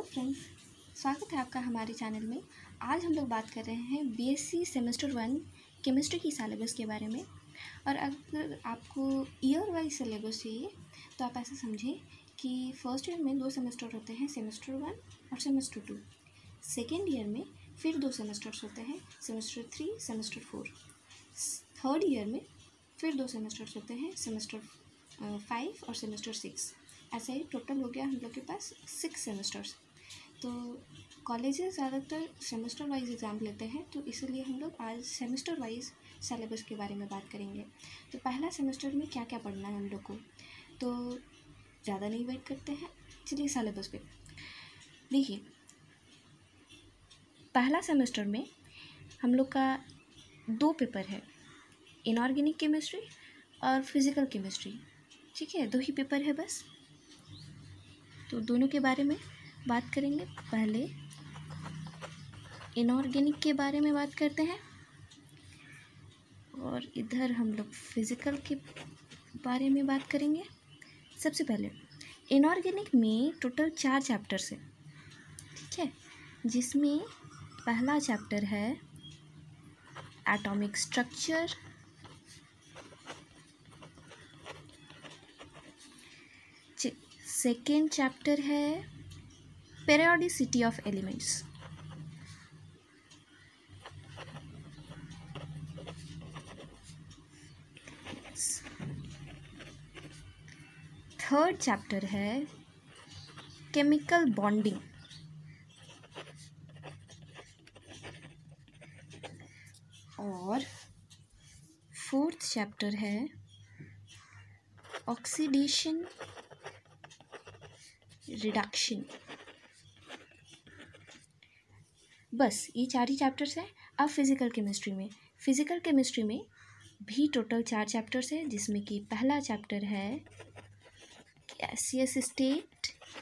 Friends, स्वागत है आपका हमारे चैनल में। आज हम लोग बात कर रहे हैं बीएससी सेमेस्टर 1 केमिस्ट्री की सिलेबस के बारे में। और अगर आपको ईयर वाइज सिलेबस चाहिए तो आप ऐसा समझें कि फर्स्ट ईयर में 2 सेमेस्टर होते हैं, सेमेस्टर 1 और सेमेस्टर 2। सेकेंड ईयर में फिर 2 सेमेस्टर्स होते हैं, सेमेस्टर 3, सेमेस्टर 4। थर्ड ईयर में फिर 2 सेमेस्टर्स होते हैं, सेमेस्टर 5 और सेमेस्टर 6। ऐसे ही टोटल हो गया हम लोग के पास 6 सेमेस्टर्स। तो कॉलेजेस ज़्यादातर सेमेस्टर वाइज एग्ज़ाम लेते हैं, तो इसीलिए हम लोग आज सेमेस्टर वाइज सिलेबस के बारे में बात करेंगे। तो पहला सेमेस्टर में क्या क्या पढ़ना है हम लोग को, तो ज़्यादा नहीं वेट करते हैं, चलिए सिलेबस पे देखिए। पहला सेमेस्टर में हम लोग का 2 पेपर है, इनऑर्गेनिक केमिस्ट्री और फिज़िकल केमिस्ट्री। ठीक है, 2 ही पेपर है बस। तो दोनों के बारे में बात करेंगे। पहले इनऑर्गेनिक के बारे में बात करते हैं और इधर हम लोग फिज़िकल के बारे में बात करेंगे। सबसे पहले इनऑर्गेनिक में टोटल 4 चैप्टर्स हैं, ठीक है, जिसमें पहला चैप्टर है एटॉमिक स्ट्रक्चर, सेकेंड चैप्टर है periodicity of elements, third chapter है केमिकल बॉन्डिंग, और फोर्थ चैप्टर है ऑक्सीडेशन रिडक्शन। बस ये 4 ही चैप्टर्स हैं। अब फिज़िकल केमिस्ट्री में भी टोटल 4 चैप्टर्स हैं, जिसमें कि पहला चैप्टर है गैसियस स्टेट,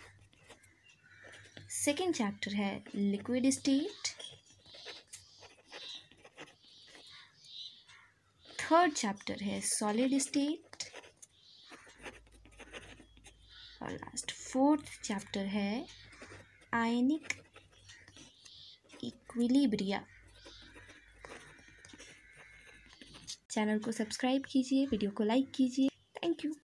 सेकेंड चैप्टर है लिक्विड स्टेट, थर्ड चैप्टर है सॉलिड स्टेट, और लास्ट फोर्थ चैप्टर है आयनिक इक्विलिब्रिया। चैनल को सब्सक्राइब कीजिए, वीडियो को लाइक कीजिए। Thank you.